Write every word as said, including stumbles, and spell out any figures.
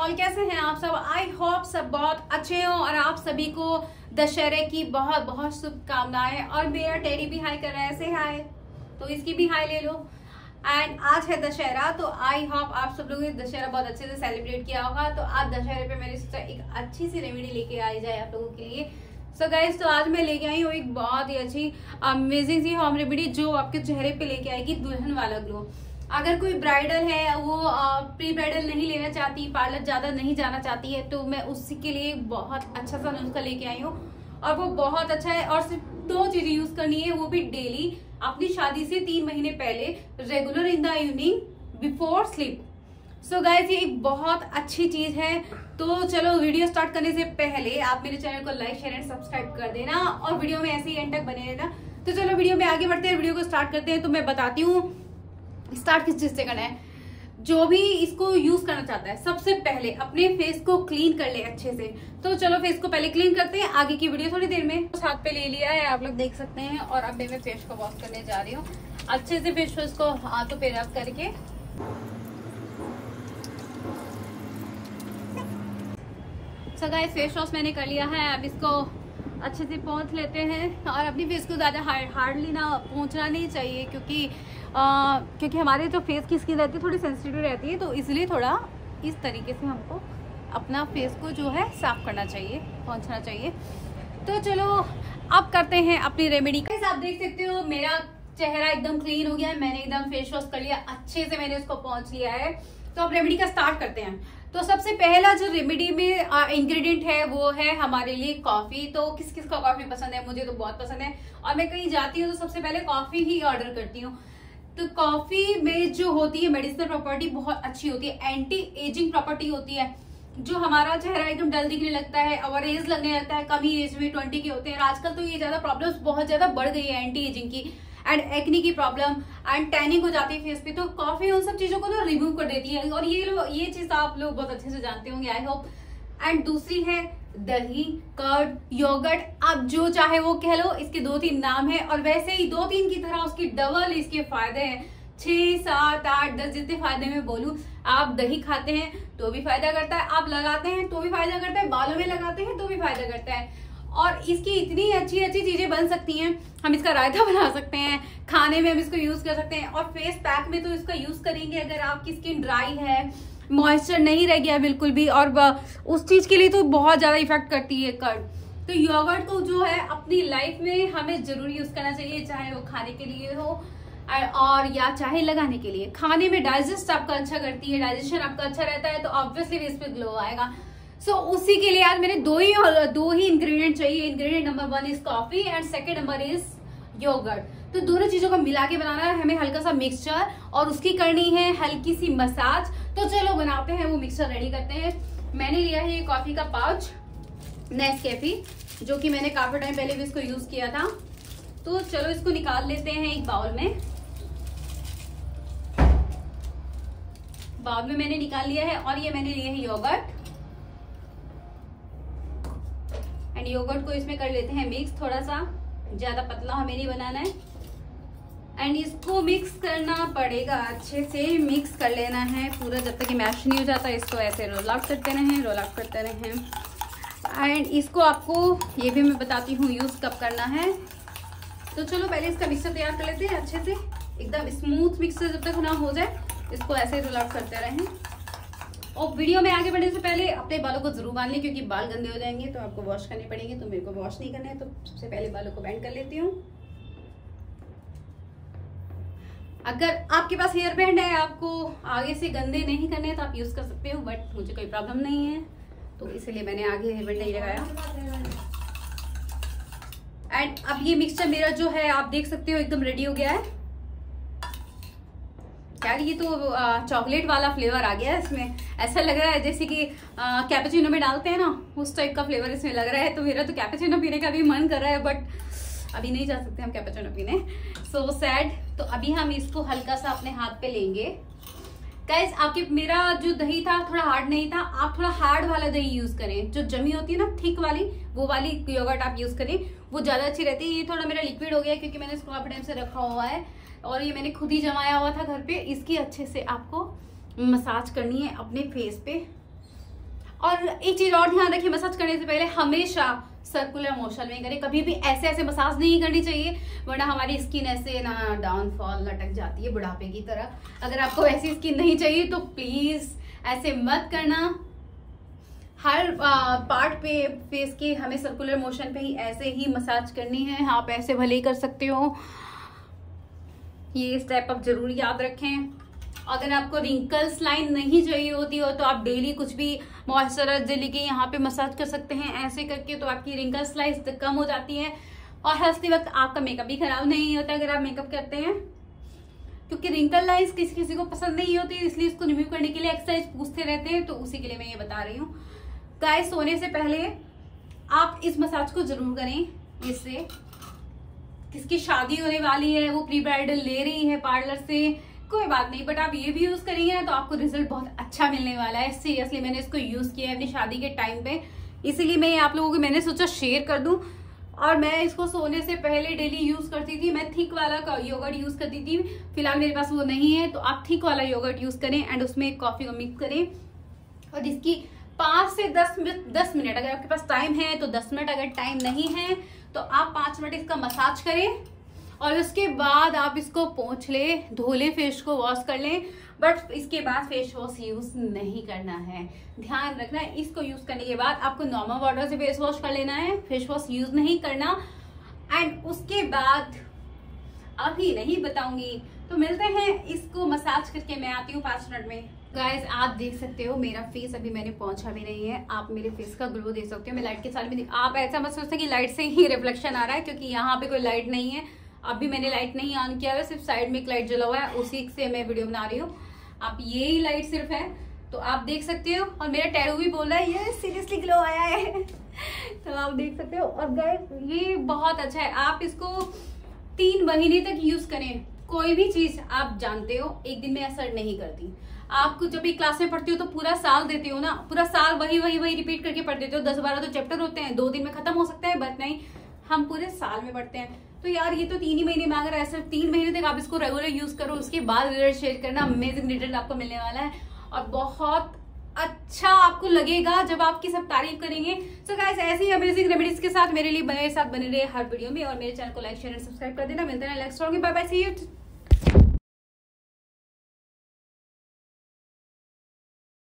All, कैसे हैं आप सब? आई होप सब बहुत अच्छे हो और आप सभी को दशहरे की बहुत बहुत शुभकामनाएं। और मेरा टेडी भी हाई कर रहा है, ऐसे हाय, तो इसकी भी हाई ले लो। एंड आज है दशहरा, तो आई होप आप सब लोगों ने दशहरा बहुत अच्छे से सेलिब्रेट किया होगा। तो आज दशहरे पे मैंने सोचा एक अच्छी सी रेमेडी लेके आई जाए आप लोगों के लिए। सो so गाइज, तो आज मैं लेके आई हूँ एक बहुत ही अच्छी अमेजिंग सी होम रेमेडी जो आपके चेहरे पे लेके आएगी दुल्हन वाला ग्लो। अगर कोई ब्राइडल है, वो प्री ब्राइडल नहीं लेना चाहती, पार्लर ज्यादा नहीं जाना चाहती है, तो मैं उसी के लिए बहुत अच्छा सा नुस्खा लेके आई हूँ और वो बहुत अच्छा है। और सिर्फ दो चीजें यूज करनी है, वो भी डेली, अपनी शादी से तीन महीने पहले, regular in the evening before sleep. So guys, ये एक बहुत अच्छी चीज है। तो चलो वीडियो स्टार्ट करने से पहले आप मेरे चैनल को लाइक शेयर एंड सब्सक्राइब कर देना और वीडियो में ऐसे ही एंड तक बने रहना। तो चलो वीडियो में आगे बढ़ते हैं, वीडियो को स्टार्ट करते हैं। तो मैं बताती हूँ स्टार्ट किस चीज से करना है। जो भी इसको यूज करना चाहता है, सबसे पहले अपने फेस को क्लीन कर ले अच्छे से। तो चलो फेस को पहले क्लीन करते हैं, आगे की वीडियो थोड़ी देर में। हाथ पे ले लिया है, आप लोग देख सकते हैं। और अब मैं फेस को वॉश करने जा रही हूँ अच्छे से। फेस वॉश को हाथों पे रब करके सो गाइस, फेस वॉश मैंने कर लिया है। अब इसको अच्छे से पोंछ लेते हैं। और अपनी फेस को ज़्यादा हार्डली ना पोंछना नहीं चाहिए, क्योंकि आ, क्योंकि हमारे जो फेस की स्किन रहती है थोड़ी सेंसिटिव रहती है, तो इसलिए थोड़ा इस तरीके से हमको अपना फेस को जो है साफ करना चाहिए, पोंछना चाहिए। तो चलो अब करते हैं अपनी रेमेडी। गाइस, आप देख सकते हो मेरा चेहरा एकदम क्लीन हो गया है। मैंने एकदम फेस वॉश कर लिया अच्छे से, मैंने उसको पोंछ लिया है। तो अब रेमेडी का स्टार्ट करते हैं। तो सबसे पहला जो रेमेडी में इंग्रेडिएंट है वो है हमारे लिए कॉफी। तो किस किस को कॉफी पसंद है? मुझे तो बहुत पसंद है और मैं कहीं जाती हूँ तो सबसे पहले कॉफी ही ऑर्डर करती हूँ। तो कॉफी में जो होती है मेडिसिनल प्रॉपर्टी बहुत अच्छी होती है, एंटी एजिंग प्रॉपर्टी होती है, जो हमारा चेहरा एकदम डल दिखने लगता है, ओवर एज लगने लगता है, कम ही एज में ट्वेंटी के होते हैं। आजकल तो ये ज्यादा प्रॉब्लम्स बहुत ज्यादा बढ़ गई है एंटी एजिंग की, एंड एक्नी की प्रॉब्लम, एंड टैनिंग हो जाती है फेस पे। तो कॉफी उन सब चीजों को ना रिमूव कर देती है, और ये लोग ये चीज आप लोग बहुत अच्छे से जानते होंगे, आई होप। एंड दूसरी है दही, कर्ड, योगर्ट, आप जो चाहे वो कह लो, इसके दो तीन नाम है। और वैसे ही दो तीन की तरह उसकी डबल इसके फायदे हैं, छह सात आठ दस जितने फायदे में बोलूं। आप दही खाते हैं तो भी फायदा करता है, आप लगाते हैं तो भी फायदा करता है, बालों में लगाते हैं तो भी फायदा करता है। और इसकी इतनी अच्छी अच्छी चीजें बन सकती हैं। हम इसका रायता बना सकते हैं, खाने में हम इसको यूज कर सकते हैं, और फेस पैक में तो इसका यूज करेंगे अगर आपकी स्किन ड्राई है, मॉइस्चर नहीं रह गया बिल्कुल भी, और उस चीज के लिए तो बहुत ज्यादा इफेक्ट करती है कर्ड। तो योगर्ट को जो है अपनी लाइफ में हमें जरूर यूज करना चाहिए, चाहे वो खाने के लिए हो और या चाहे लगाने के लिए। खाने में डाइजेस्ट आपका अच्छा करती है, डाइजेशन आपका अच्छा रहता है, तो ऑब्वियसली फेस पे ग्लो आएगा। सो so, उसी के लिए आज मेरे दो ही दो ही इंग्रेडिएंट चाहिए। Ingredient number one is coffee and second number is yoghurt. तो दोनों चीजों को मिला के बनाना है हमें हल्का सा मिक्सचर, और उसकी करनी है हल्की सी मसाज। तो चलो बनाते हैं, वो मिक्सचर रेडी करते हैं। मैंने लिया है ये कॉफी का पाउच नेस्कैफे, जो कि मैंने काफी टाइम पहले भी इसको यूज किया था। तो चलो इसको निकाल लेते हैं एक बाउल में। बाउल में मैंने निकाल लिया है। और ये मैंने लिया है योगर्ट, एंड योगर्ट को इसमें कर लेते हैं मिक्स। थोड़ा सा ज्यादा पतला हमें नहीं बनाना है, एंड इसको मिक्स करना पड़ेगा, अच्छे से मिक्स कर लेना है पूरा, जब तक कि मैश नहीं हो जाता। इसको ऐसे रोल आउट करते रहें, रोल आउट करते रहें। एंड इसको आपको ये भी मैं बताती हूँ यूज कब करना है। तो चलो पहले इसका मिक्सर तैयार कर लेते हैं अच्छे से, एकदम स्मूथ मिक्सर जब तक ना हो जाए, इसको ऐसे रोल आउट करते रहें। और वीडियो में आगे बढ़ने से पहले अपने बालों को जरूर बांध लें, क्योंकि बाल गंदे हो जाएंगे तो आपको वॉश करने पड़ेंगे। तो मेरे को वॉश नहीं करना है, तो सबसे पहले बालों को बैंड कर लेती हूँ। अगर आपके पास हेयर बैंड है, आपको आगे से गंदे नहीं करने हैं, तो आप यूज कर सकते हो, बट मुझे कोई प्रॉब्लम नहीं है, तो इसलिए मैंने आगे हेयर बैंड नहीं लगाया। एंड अब ये मिक्सचर मेरा जो है आप देख सकते हो एकदम रेडी हो गया है। यार ये तो चॉकलेट वाला फ्लेवर आ गया है इसमें, ऐसा लग रहा है जैसे कि कैपेचिनो में डालते हैं ना, उस टाइप का फ्लेवर इसमें लग रहा है। तो मेरा तो कैपेचिनो पीने का भी मन कर रहा है, बट अभी नहीं जा सकते हम कैपेचिनो पीने, सो सैड। तो अभी हम इसको हल्का सा अपने हाथ पे लेंगे। गाइस, आपके मेरा जो दही था थोड़ा हार्ड नहीं था, आप थोड़ा हार्ड वाला दही यूज करें, जो जमी होती है ना थिक वाली, वो वाली योगर्ट आप यूज करें, वो ज्यादा अच्छी रहती है। ये थोड़ा मेरा लिक्विड हो गया क्योंकि मैंने इसको काफी टाइम से रखा हुआ है, और ये मैंने खुद ही जमाया हुआ था घर पे। इसकी अच्छे से आपको मसाज करनी है अपने फेस पे, और एक चीज और ध्यान रखिए, मसाज करने से पहले हमेशा सर्कुलर मोशन में करें, कभी भी ऐसे ऐसे मसाज नहीं करनी चाहिए, वरना हमारी स्किन ऐसे ना डाउनफॉल लटक जाती है बुढ़ापे की तरह। अगर आपको ऐसी स्किन नहीं चाहिए तो प्लीज ऐसे मत करना। हर पार्ट पे फेस के हमें सर्कुलर मोशन पे ही ऐसे ही मसाज करनी है। आप ऐसे भले ही कर सकते हो, ये स्टेप आप जरूर याद रखें। अगर आपको रिंकल्स लाइन नहीं चाहिए होती हो तो आप डेली कुछ भी मॉइस्चराइजर लेके यहाँ पे मसाज कर सकते हैं, ऐसे करके तो आपकी रिंकल्स लाइन कम हो जाती है और हंसते वक्त आपका मेकअप भी खराब नहीं होता अगर आप मेकअप करते हैं, क्योंकि रिंकल लाइंस किसी किसी को पसंद नहीं होती, इसलिए इसको रिमूव करने के लिए एक्सरसाइज पूछते रहते हैं, तो उसी के लिए मैं ये बता रही हूँ। गाइस, सोने से पहले आप इस मसाज को जरूर करें। इससे किसकी शादी होने वाली है, वो प्री ब्राइडल ले रही है पार्लर से, कोई बात नहीं, बट आप ये भी यूज करेंगे ना तो आपको रिजल्ट बहुत अच्छा मिलने वाला है। सीरियसली मैंने इसको यूज किया है अपनी शादी के टाइम पे, इसीलिए मैं आप लोगों को मैंने सोचा शेयर कर दूं। और मैं इसको सोने से पहले डेली यूज करती थी। मैं थिक वाला योगर्ट यूज करती थी, फिलहाल मेरे पास वो नहीं है, तो आप थिक वाला योगर्ट यूज करें एंड उसमें कॉफी को मिक्स करें और इसकी पांच से दस मिनट दस मिनट अगर आपके पास टाइम है तो दस मिनट, अगर टाइम नहीं है तो आप पांच मिनट इसका मसाज करें और उसके बाद आप इसको पोंछ ले, धो ले, फेस को वॉश कर लें, बट इसके बाद फेस वॉश यूज नहीं करना है। ध्यान रखना है, इसको यूज करने के बाद आपको नॉर्मल वाटर से फेस वॉश कर लेना है, फेस वॉश यूज नहीं करना। एंड उसके बाद अभी नहीं बताऊंगी, तो मिलते हैं इसको मसाज करके, मैं आती हूँ पांच मिनट में। गाइज, आप देख सकते हो मेरा फेस अभी मैंने पोंछा भी नहीं है, आप मेरे फेस का ग्लो देख सकते हो। मैं लाइट के साथ भी, आप ऐसा मत सोचते कि लाइट से ही रिफ्लेक्शन आ रहा है, क्योंकि यहाँ पे कोई लाइट नहीं है। अभी मैंने लाइट नहीं ऑन किया है, सिर्फ साइड में एक लाइट जला हुआ है, उसी से मैं वीडियो बना रही हूँ। आप ये ही लाइट सिर्फ है तो आप देख सकते हो, और मेरा टैटू भी बोल रहा है ये सीरियसली ग्लो आया है तो आप देख सकते हो। और गाइस, ये बहुत अच्छा है, आप इसको तीन महीने तक यूज करें। कोई भी चीज आप जानते हो एक दिन में असर नहीं करती। आपको जब भी क्लास में पढ़ती हो तो पूरा साल देते हो ना, पूरा साल वही वही वही रिपीट करके पढ़ देते हो। दस बारह तो चैप्टर होते हैं, दो दिन में खत्म हो सकता है, बट नहीं, हम पूरे साल में पढ़ते हैं। तो यार ये तो तीन ही महीने मांग रहा है, सिर्फ तीन महीने तक आप इसको रेगुलर यूज करो, उसके बाद रिजल्ट शेयर करना, अमेजिंग रिजल्ट आपको मिलने वाला है और बहुत अच्छा आपको लगेगा जब आपकी सब तारीफ करेंगे। सो गाइस, ऐसी अमेजिंग रेमेडीज के साथ मेरे लिए बने साथ बने रहे हर वीडियो में, और मेरे चैनल को लाइक शेयर एंड सब्सक्राइब कर देना। मिलते हैं नेक्स्ट वीडियो में, बाय बाय, सी यू।